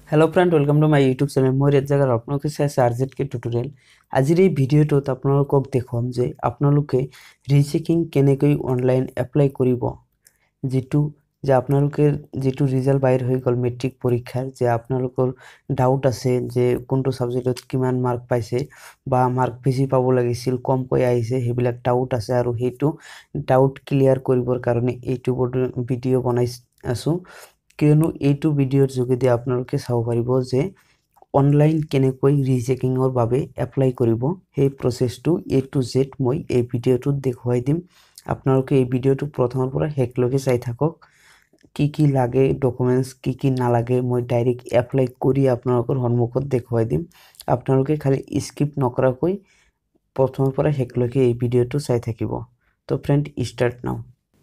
Hello friend welcome to my YouTube channel মই ৰেড জাগাৰ আপোনালোকে চাইছে আৰজেড কে টিউটোৰিয়েল আজিৰ এই ভিডিঅ'টোত আপোনালোকক দেখুৱাম যে আপোনালোকে ৰিচেকিং কেনেকৈ অনলাইন এপ্লাই কৰিব যে আপোনালোকে যেটো ৰিজাল্ট বাইৰ হৈ গল মেট্ৰিক পৰীক্ষাৰ যে আপোনালোকৰ ডাউট আছে যে কোনটো সাবজেক্টত কিমান মাৰ্ক পাইছে বা মাৰ্ক বেছি পাব লাগিছিল কম কৈ আহিছে হেবিলাক ডাউট আছে আৰু হেতু ডাউট ক্লিয়াৰ কৰিবৰ কাৰণে এইটো ভিডিঅ বনাই আছো কিয়নো এইটো ভিডিঅ'ৰ যোগেদি আপোনালোকে চাব পাৰিব যে অনলাইন কেনেকৈ ৰিচেকিংৰ বাবে এপ্লাই কৰিব সেই প্ৰসেছটো এ টু জেড মই এই ভিডিঅ'টোত দেখুৱাই দিম আপোনালোকে এই ভিডিঅ'টো প্ৰথমৰ পৰা শেষলৈকে চাই থাকক কি লাগে ডকুমেন্টস কি নালাগে মই ডাইৰেক্ট এপ্লাই কৰি আপোনালোকৰ সন্মুখত দেখুৱাই দিম আপোনালোকে খালি স্কিপ নকৰাকৈ প্ৰথমৰ পৰা শেষলৈকে এই ভিডিঅ'টো চাই থাকিব তো ফ্ৰেন্ড স্টাৰ্ট নাও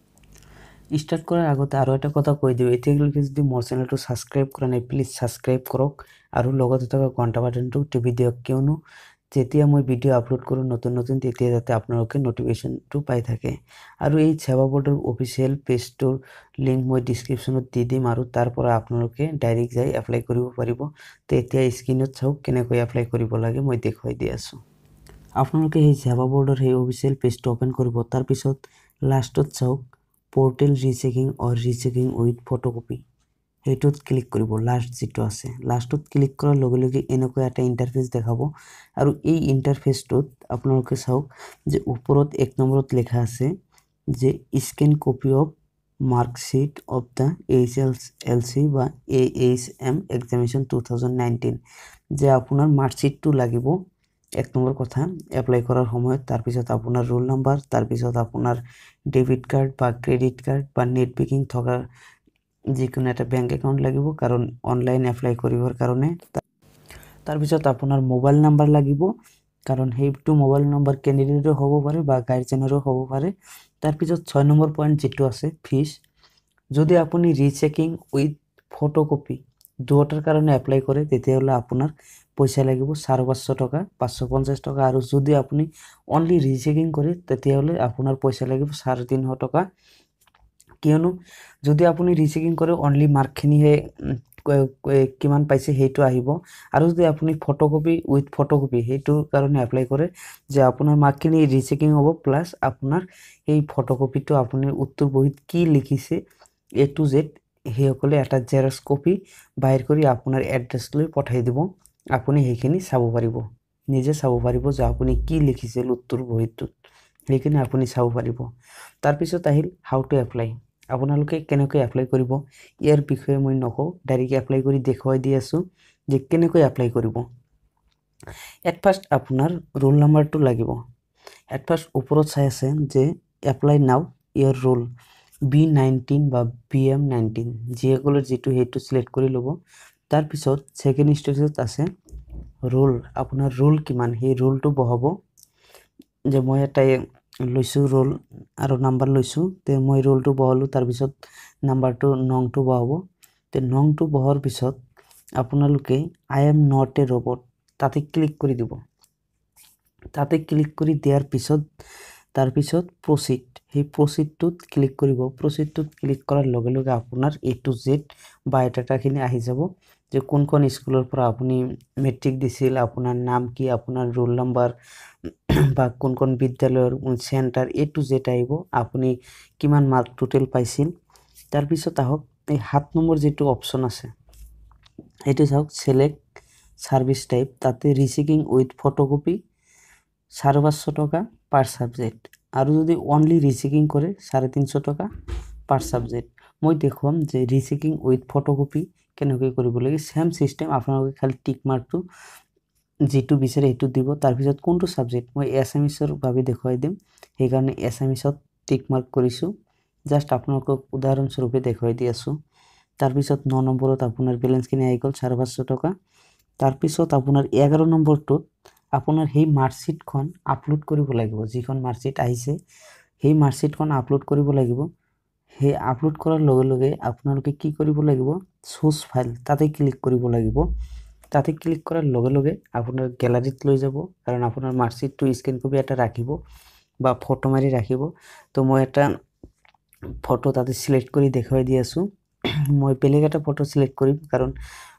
স্টার্ট করার আগতে আরো একটা কথা কই দিও এতিয়ালৈকে যদি মোৰ চেনেলটো সাবস্ক্রাইব কৰা নাই প্লিজ সাবস্ক্রাইব কৰক আৰু লগতে থকা ঘণ্টা বাটনটো টিপি দিয়ক কিয়নো যেতিয়া মই ভিডিও আপলোড কৰো নতুন তেতিয়া যাতে আপোনালোকে নোটিফিকেশনটো পাই থাকে আৰু এই সেৱা বোৰ্ডৰ অফিচিয়েল পেজটোৰ লিংক মই ডেসক্ৰিপচনত দি দিম আৰু তাৰ পৰা আপোনালোকে ডাইৰেক্ট যাই এপ্লাই কৰিব পাৰিব তে এতিয়া স্ক্ৰিনত চাওক কেনেকৈ এপ্লাই কৰিব লাগে মই দেখুৱাই দি আছো আপোনালোকে এই সেৱা বোৰ্ডৰ এই অফিচিয়েল পেজটো ওপেন কৰিব তাৰ পিছত লাষ্টত চাওক पोर्टल रिचेकिंग और रिचेकिंग उइथ फोटोकपी हेटुत क्लिक करिब लास्ट जेटो আছে লাস্টত ক্লিক কৰাৰ লগে লগে এনেকৈ এটা ইন্টারফেস দেখাবো আৰু এই ইন্টারফেসটোত আপোনালোকে চাওক যে ওপৰত এক নম্বৰত লেখা আছে যে scan copy of marksheet of the HLC বা এএইচএম এক্সামিনেশন 2019 যে আপোনাৰ মার্কশিটটো লাগিব এক নম্বৰ কথা এপ্লাই কৰাৰ সময়ত তাৰ পিছত আপোনাৰ ৰোল নাম্বাৰ তাৰ পিছত আপোনাৰ ডেবিট কাৰ্ড বা ক্ৰেডিট কাৰ্ড বা নেট বেংকিং থকা যিকোনো এটা বেংক একাউণ্ট লাগিব কাৰণ অনলাইন এপ্লাই কৰিবৰ কাৰণে তাৰ পিছত আপোনাৰ মোবাইল নাম্বাৰ লাগিব কাৰণ হেইটো মোবাইল নাম্বাৰ ক্যান্ডিডেটৰ হ'ব পাৰে বা গাৰ্ডিয়ানৰো হ'ব পাৰে তাৰ পিছত 6 নম্বৰ পইণ্ট যেটো আছে ফিস যদি আপুনি ৰিচেকিং উইথ ফটোকপি দুটাৰ কাৰণে এপ্লাই কৰে তেতিয়াহলে আপোনাৰ পইচা লাগিব 550 টাকা 550 টাকা আৰু যদি আপুনি অনলি ৰিচেকিং কৰে তেতিয়াহলে আপোনাৰ পইচা লাগিব 350 টাকা কিয়নো যদি আপুনি ৰিচেকিং কৰে অনলি মাৰ্কখিনি হে কিমান পাইছে হেইটো আহিব আৰু যদি আপুনি ফটোকপি উইথ ফটোকপি হেইটো কাৰণে এপ্লাই কৰে যে আপোনাৰ মাৰ্কখিনি ৰিচেকিং হ'ব প্লাস আপোনাৰ এই ফটোকপিটো আপুনি উত্তৰ বহিত কি লিখিছে এ টু জেড হেসকলে এটা জেৰক্স কপি বাইৰ কৰি আপোনাৰ এড্ৰেছ লৈ পঠাই দিব আপুনি হেখিনি চাব পাৰিব নিজে চাব পাৰিব যে আপুনি কি লিখিছিল উত্তৰ বহিটোত হেখিনি আপুনি চাব পাৰিব তাৰ পিছত আহিল হাউ টু এপ্লাই আপোনালোকে কেনেকৈ এপ্লাই কৰিব ইয়াৰ বিষয়ে মই নকও ডাইৰেক্ট এপ্লাই কৰি দেখুৱাই দি আছো যে কেনেকৈ এপ্লাই কৰিব এট ফাৰ্স্ট আপোনাৰ ৰোল নাম্বাৰটো লাগিব এট ফাৰ্স্ট ওপৰত চাই আছে যে এপ্লাই নাও ইয়ৰ ৰোল B19 বা BM19 যিসকলৰ যেটো হেতু সিলেক্ট কৰি লব তাৰ পিছত সেকেন্ড স্টেজত আছে ৰোল আপোনাৰ ৰোল কিমান হে ৰোলটো বহাব যে মই এটা লৈছো ৰোল আৰু নাম্বাৰ লৈছো তে মই ৰোলটো বহালো তাৰ পিছত নাম্বাৰটো নংটো বহাব তে নংটো বহাৰ পিছত আপোনালোকে I am not a robot তাতে ক্লিক কৰি দিব তাতে ক্লিক কৰি দিয়াৰ পিছত তাৰ পিছত প্ৰসিড হে প্ৰসিডটোত ক্লিক কৰিব প্ৰসিডটোত ক্লিক কৰাৰ লগে লগে আপোনাৰ এ টু জেড বায়োডাটাখিনি আহি যাব যে কোনখন স্কুলৰ পৰা আপুনি মেট্ৰিক দিছিল আপোনাৰ নাম কি আপোনাৰ ৰোল নাম্বাৰ বা কোনখন বিদ্যালয়ৰ সেন্টাৰ এ টু জেড আহিব আপুনি কিমান মাৰ্ক টোটাল পাইছিল তাৰ পিছত আহক এই 7 নম্বৰ যেটো অপচন আছে এটো চাওক সিলেক্ট সার্ভিস টাইপ তাতে রিচেকিং উইথ ফটোকপি 550 টাকা পার সাবজেক্ট আৰু যদি অনলি রিচেকিং করে 350 টাকা পার সাবজেক্ট মই দেখুৱাম যে রিচেকিং উইথ ফটোকপি কেনেকৈ কৰিব লাগে সেম সিস্টেম আপোনালোকে খালি টিক মাৰ্কটো যেটো বিচাৰে হেতু দিব তাৰ পিছত কোনটো সাবজেক্ট মই এছএমএছৰ বাবে দেখুৱাই দিম সেই কাৰণে এছএমএছত টিক মাৰ্ক কৰিছো জাস্ট আপোনালোকক উদাহৰণ স্বৰূপে দেখুৱাই দি আছো তাৰ পিছত 9 নম্বৰত আপোনাৰ ব্যালেন্সখিনি আহি গল 550 টাকা তাৰ পিছত আপোনাৰ 11 নম্বৰটোত আপোনাৰ হেই মাৰ্কশিটখন আপলোড কৰিব লাগিব যিখন মাৰ্কশিট আহিছে হেই মাৰ্কশিটখন আপলোড কৰিব লাগিব হে আপলোড কৰাৰ লগে লগে আপোনালোকে কি কৰিব লাগিব সোর্স ফাইল তাতে ক্লিক কৰিব লাগিব তাতে ক্লিক কৰাৰ লগে লগে আপোনাৰ গ্যালারিত লৈ যাব কাৰণ আপোনাৰ মাৰ্কশিটটো স্ক্যান কপি এটা ৰাখিব বা ফটো মাৰি ৰাখিব তো মই এটা ফটো তাতে সিলেক্ট কৰি দেখুৱাই দি আছো মই বেলেগ এটা ফটো সিলেক্ট কৰিম কাৰণ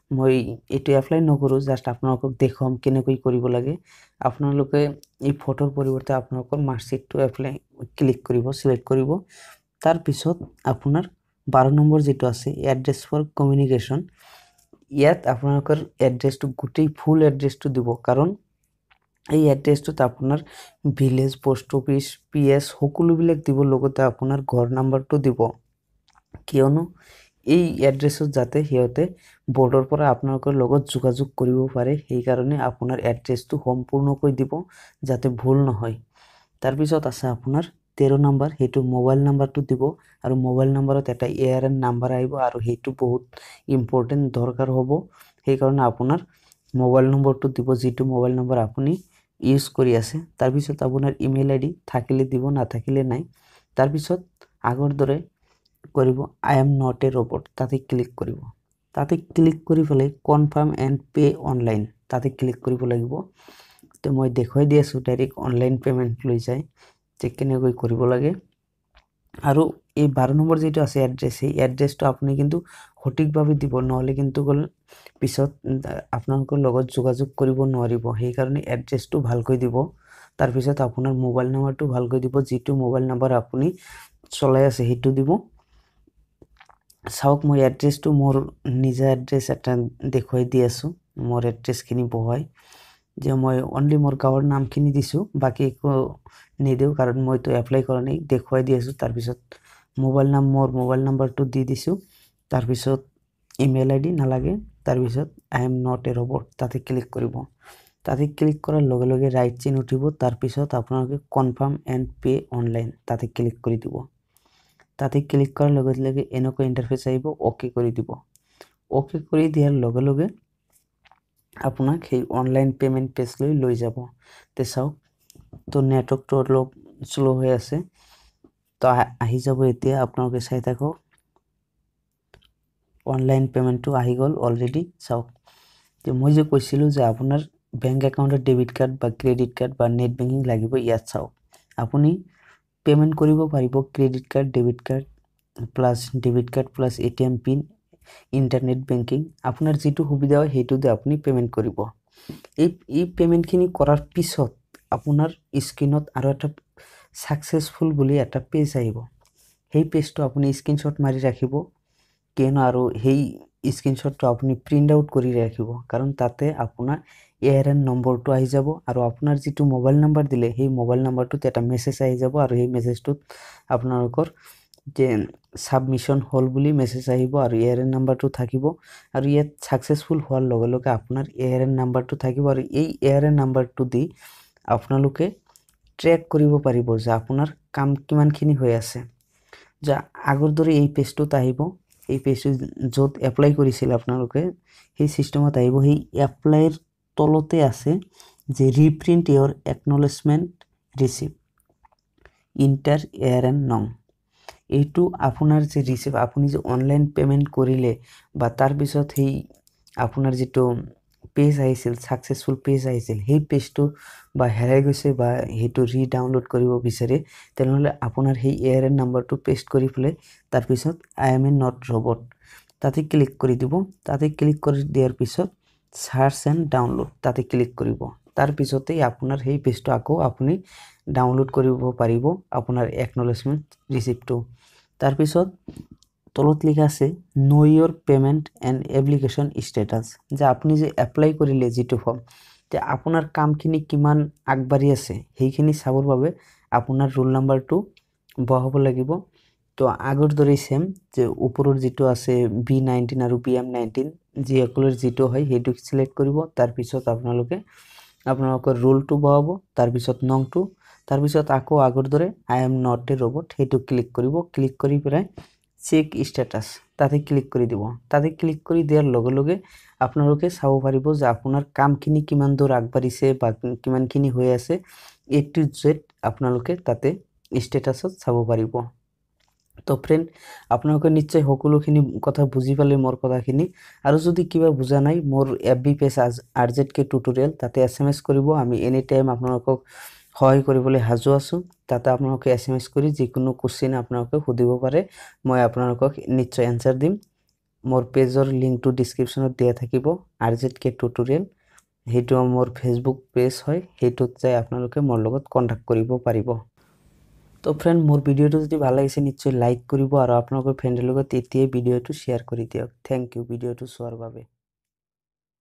মই এইটো এপ্লাই নকৰোঁ, জাষ্ট আপোনালোকক দেখুৱাম কেনেকৈ কৰিব লাগে। আপোনালোকে এই ফটোৰ পৰিৱৰ্তে আপোনালোকৰ মাৰ্কশ্বিটটো এপ্লাই ক্লিক কৰিব, চিলেক্ট কৰিব। তাৰপিছত আপোনাৰ 12 নম্বৰ যিটো আছে এড্ৰেছ ফৰ কমিউনিকেশ্যন, ইয়াত আপোনালোকৰ এড্ৰেছটো গোটেই ফুল এড্ৰেছটো দিব, কাৰণ এই এড্ৰেছটোত আপোনাৰ ভিলেজ, পোষ্ট অফিচ, PS সকলোবিলাক দিব, লগতে আপোনাৰ ঘৰ নাম্বাৰটো দিব, কিয়নো এই এড্ৰেছত যাতে সিহঁতে বৰ্ডৰ পৰা আপোনালোকৰ লগত যোগাযোগ কৰিব পাৰে, সেইকাৰণে আপোনাৰ এড্ৰেছটো সম্পূৰ্ণকৈ দিব যাতে ভুল নহয়। তাৰপিছত আছে আপোনাৰ 13 নম্বৰ, সেইটো মোবাইল নাম্বাৰটো দিব, আৰু মোবাইল নাম্বাৰত এটা ARN নাম্বাৰ আহিব, আৰু সেইটো বহুত ইম্পৰ্টেণ্ট দৰকাৰ হ'ব, সেইকাৰণে আপোনাৰ মোবাইল নম্বৰটো দিব, যিটো মোবাইল নম্বৰ আপুনি ইউজ কৰি আছে। তাৰপিছত আপোনাৰ ইমেইল ID থাকিলে দিব, নাথাকিলে নাই। তাৰপিছত আগৰ দৰে কৰিব I am not a robot, তাতে ক্লিক কৰিব। তাতে ক্লিক কৰি পেলাই কনফাৰ্ম এণ্ড পে অনলাইন, তাতে ক্লিক কৰিব লাগিব। তো মই দেখুৱাই দি আছোঁ, ডাইৰেক্ট অনলাইন পে'মেণ্ট লৈ যায় যে কেনেকৈ কৰিব লাগে। আৰু এই 12 নম্বৰ যিটো আছে এড্ৰেছ, সেই এড্ৰেছটো আপুনি কিন্তু সঠিকভাৱে দিব, নহ'লে কিন্তু পিছত আপোনালোকৰ লগত যোগাযোগ কৰিব নোৱাৰিব, সেইকাৰণে এড্ৰেছটো ভালকৈ দিব। তাৰপিছত আপোনাৰ মোবাইল নাম্বাৰটো ভালকৈ দিব, যিটো মোবাইল নাম্বাৰ আপুনি চলাই আছে সেইটো দিব। চাওক, মই এড্ৰেছটো মোৰ নিজা এড্ৰেছ এটা দেখুৱাই দি আছোঁ, মোৰ এড্ৰেছখিনি বহাই যে মই অনলি মোৰ গাঁৱৰ নামখিনি দিছোঁ, বাকী একো নিদিওঁ, কাৰণ মইতো এপ্লাই কৰা নাই, দেখুৱাই দি আছোঁ। তাৰপিছত মোৰ মোবাইল নাম্বাৰটো দি দিছোঁ, তাৰপিছত ইমেইল ID নালাগে। তাৰপিছত I am not a robot, তাতে ক্লিক কৰিব। তাতে ক্লিক কৰাৰ লগে লগে ৰাইট চিন উঠিব, তাৰপিছত আপোনালোকে কনফাৰ্ম এণ্ড পে অনলাইন, তাতে ক্লিক কৰি দিব। তাতে ক্লিক কৰাৰ লগে লগে এনেকুৱা ইণ্টাৰফেচ আহিব, অ'কে কৰি দিব। অ'কে কৰি দিয়াৰ লগে লগে আপোনাক সেই অনলাইন পে'মেণ্ট পেজলৈ লৈ যাব। তে চাওক, তো নেটৱৰ্কটো অলপ শ্ল' হৈ আছে, তো আহি যাব এতিয়া, আপোনালোকে চাই থাকক। অনলাইন পে'মেণ্টটো আহি গ'ল অলৰেডি। চাওক, তো মই যে কৈছিলোঁ যে আপোনাৰ বেংক একাউণ্টৰ ডেবিট কাৰ্ড বা ক্ৰেডিট কাৰ্ড বা নেট বেংকিং লাগিব, ইয়াত চাওক আপুনি পে'মেণ্ট কৰিব পাৰিব credit card, debit card plus debit card plus ATM PIN, internet banking, আপোনাৰ যিটো সুবিধা হয় সেইটোতে আপুনি পে'মেণ্ট কৰিব। এই পে'মেণ্টখিনি কৰাৰ পিছত আপোনাৰ স্ক্ৰীনত আৰু এটা ছাকচেছফুল বুলি এটা পেজ আহিব। সেই পেজটো আপুনি স্ক্ৰীনশ্বট মাৰি ৰাখিব, কিয়নো আৰু সেই স্ক্ৰীনশ্বটটো আপুনি প্ৰিণ্ট আউট কৰি ৰাখিব, কাৰণ তাতে আপোনাৰ ARN নম্বৰটো আহি যাব, আৰু আপোনাৰ যিটো মোবাইল নাম্বাৰ দিলে সেই মোবাইল নাম্বাৰটোত এটা মেছেজ আহি যাব, আৰু সেই মেছেজটোত আপোনালোকৰ যে ছাবমিশ্যন হ'ল বুলি মেছেজ আহিব, আৰু ARN নাম্বাৰটো থাকিব, আৰু ইয়াত ছাকচেছফুল হোৱাৰ লগে লগে আপোনাৰ ARN নাম্বাৰটো থাকিব, আৰু এই ARN নাম্বাৰটো দি আপোনালোকে ট্ৰেক কৰিব পাৰিব যে আপোনাৰ কাম কিমানখিনি হৈ আছে। যে আগৰ দৰে এই পেজটোত আহিব, এই পেজটো য'ত এপ্লাই কৰিছিল আপোনালোকে সেই ছিষ্টেমত আহিব। সেই এপ্লাইৰ তলতে আছে যে reprint your acknowledgement receipt, enter ARN নং। এইটো আপোনাৰ যে ৰিচিপ্ট, আপুনি যে অনলাইন পে'মেণ্ট কৰিলে বা তাৰপিছত সেই আপোনাৰ যিটো পেজ আহিছিল, ছাকচেছফুল পেজ আহিছিল, সেই পেজটো বা হেৰাই গৈছে বা সেইটো ডাউনলোড কৰিব বিচাৰে, তেনেহ'লে আপোনাৰ সেই ARN নাম্বাৰটো পেষ্ট কৰি পেলাই তাৰপিছত I am not robot, তাতে ক্লিক কৰি দিব। তাতে ক্লিক কৰি দিয়াৰ পিছত চাৰ্চ এণ্ড ডাউনলোড, তাতে ক্লিক কৰিব। তাৰপিছতেই আপোনাৰ সেই পেজটো আকৌ আপুনি ডাউনলোড কৰিব পাৰিব, আপোনাৰ একনলেজমেণ্ট ৰিচিপ্টটো। তাৰপিছত তলত লিখা আছে know your payment and application status, যে আপুনি যে এপ্লাই কৰিলে যিটো ফৰ্ম, যে আপোনাৰ কামখিনি কিমান আগবাঢ়ি আছে সেইখিনি চাবৰ বাবে আপোনাৰ ৰোল নাম্বাৰটো বহাব লাগিব। তো আগৰ দৰেই চেম, যে ওপৰৰ যিটো আছে B19 আৰু BM19 যিসকলৰ যিটো হয় সেইটো চিলেক্ট কৰিব। তাৰপিছত আপোনালোকৰ ৰোলটো বহাব, তাৰপিছত নংটো, তাৰপিছত আকৌ আগৰ দৰে I am not a robot সেইটো ক্লিক কৰিব। ক্লিক কৰি পেলাই চেক ষ্টেটাছ, তাতে ক্লিক কৰি দিব। তাতে ক্লিক কৰি দিয়াৰ লগে লগে আপোনালোকে চাব পাৰিব যে আপোনাৰ কামখিনি কিমান দূৰ আগবাঢ়িছে বা কিমানখিনি হৈ আছে, A to Z আপোনালোকে তাতে ষ্টেটাছত চাব পাৰিব। তো ফ্ৰেণ্ড, আপোনালোকে নিশ্চয় সকলোখিনি কথা বুজি পালে মোৰ কথাখিনি, আৰু যদি কিবা বুজা নাই মোৰ FB পেজ RZK টিউটৰিয়েল, তাতে SMS কৰিব, আমি এনি টাইম আপোনালোকক সহায় কৰিবলৈ সাজু আছোঁ। তাতে আপোনালোকে SMS কৰি যিকোনো কুৱেশ্যন আপোনালোকে সুধিব পাৰে, মই আপোনালোকক নিশ্চয় এনচাৰ দিম। মোৰ পেজৰ লিংকটো ডিছক্ৰিপশ্যনত দিয়া থাকিব RZK টিউটৰিয়েল সেইটো মোৰ ফেচবুক পেজ হয় সেইটোত যাই আপোনালোকে মোৰ লগত কন্টাক্ট কৰিব পাৰিব তো ফ্ৰেন্ড মোৰ ভিডিওটো যদি ভাল লাগিছে নিশ্চয় লাইক কৰিব আৰু আপোনালোকৰ ফ্ৰেণ্ডৰ লগত এতিয়াই ভিডিওটো শ্বেয়াৰ কৰি দিয়ক থ্যাংক ইউ ভিডিওটো চোৱাৰ বাবে